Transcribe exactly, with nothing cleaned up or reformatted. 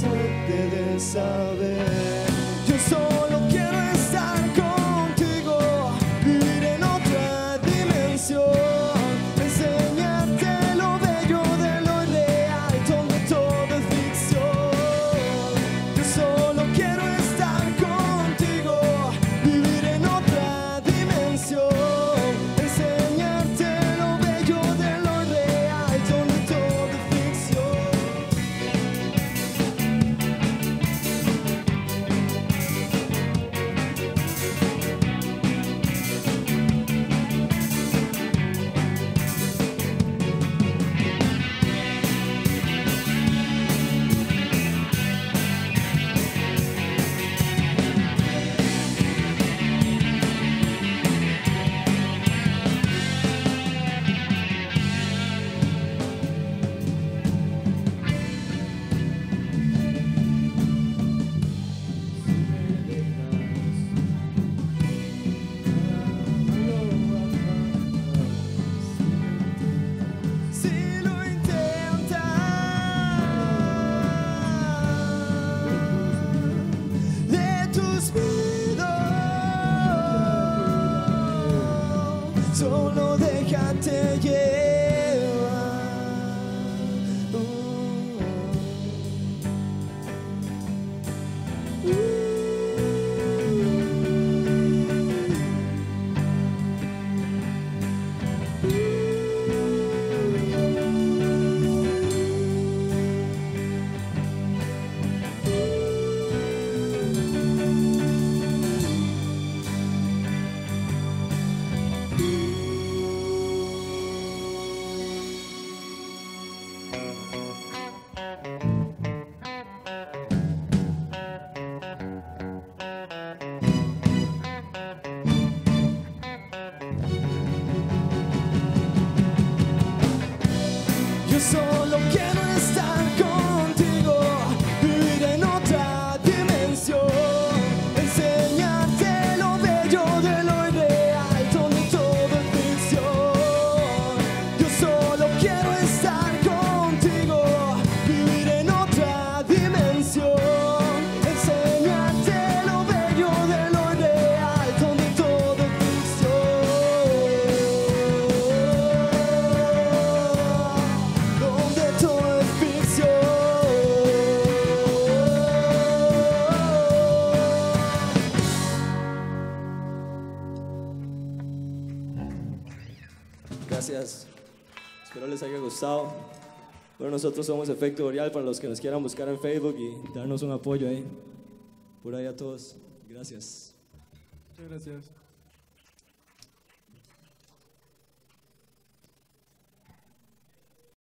suerte de saber. Yo solo quiero estar contigo, vivir en otra dimensión, enseñarte lo bello de lo real, donde todo es ficción. Yo solo quiero estar contigo, vivir en otra dimensión, enseñarte lo bello de lo real, donde todo es ficción. Si lo intentas, de tus miedos, solo déjate llevar. Uh, uh. Yo solo quiero estar contigo, vivir en otra dimensión, enseñarte lo bello de lo irreal, donde todo es ficción. Yo solo quiero estar contigo, vivir en otra dimensión, enseñarte lo bello de lo irreal, donde todo es ficción. Donde todo es ficción. Gracias, espero les haya gustado. Bueno, nosotros somos Efecto Boreal, para los que nos quieran buscar en Facebook y darnos un apoyo ahí. Por ahí a todos, gracias. Muchas gracias.